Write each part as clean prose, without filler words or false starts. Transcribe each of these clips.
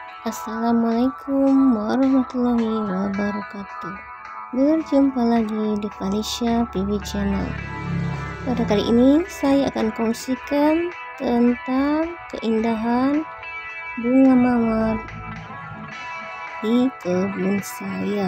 Assalamualaikum warahmatullahi wabarakatuh. Berjumpa lagi di Falisya PV Channel. Pada kali ini saya akan kongsikan tentang keindahan bunga mawar di kebun saya.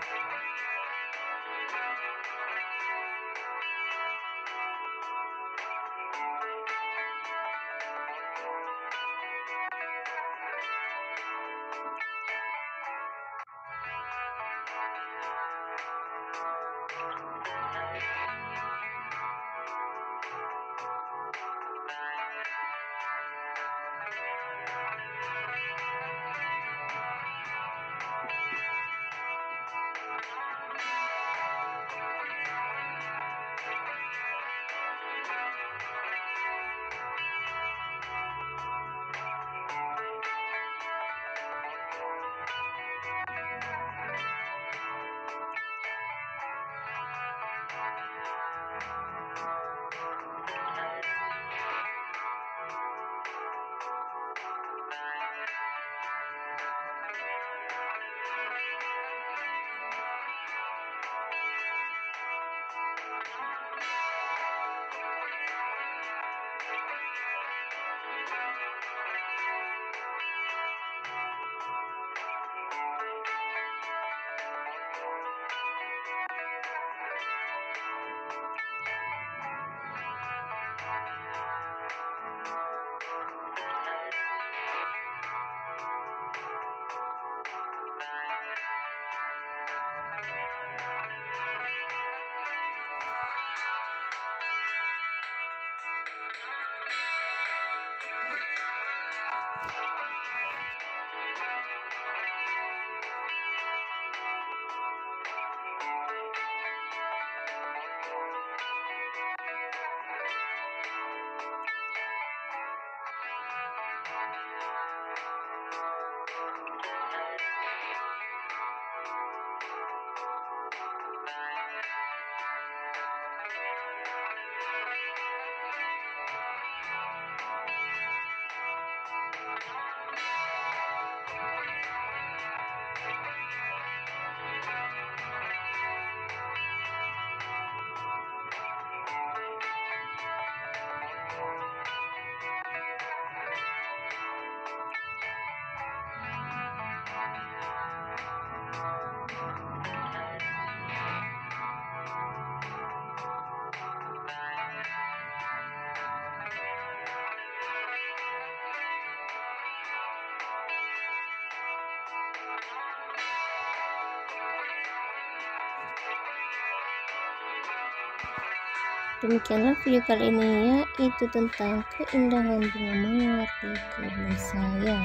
Demikianlah video kali ini, yaitu tentang keindahan bunga mawar di kebun saya.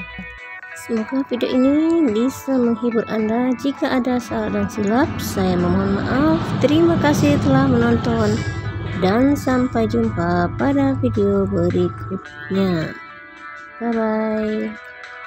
Semoga video ini bisa menghibur Anda. Jika ada salah dan silap, saya memohon maaf. Terima kasih telah menonton dan sampai jumpa pada video berikutnya. Bye bye.